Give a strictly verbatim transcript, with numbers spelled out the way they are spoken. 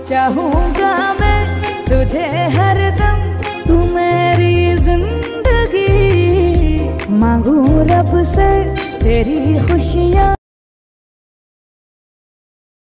चाहूंगा मैं तुझे हरदम, तू मेरी जिंदगी। मांगू रब से तेरी खुशियाँ।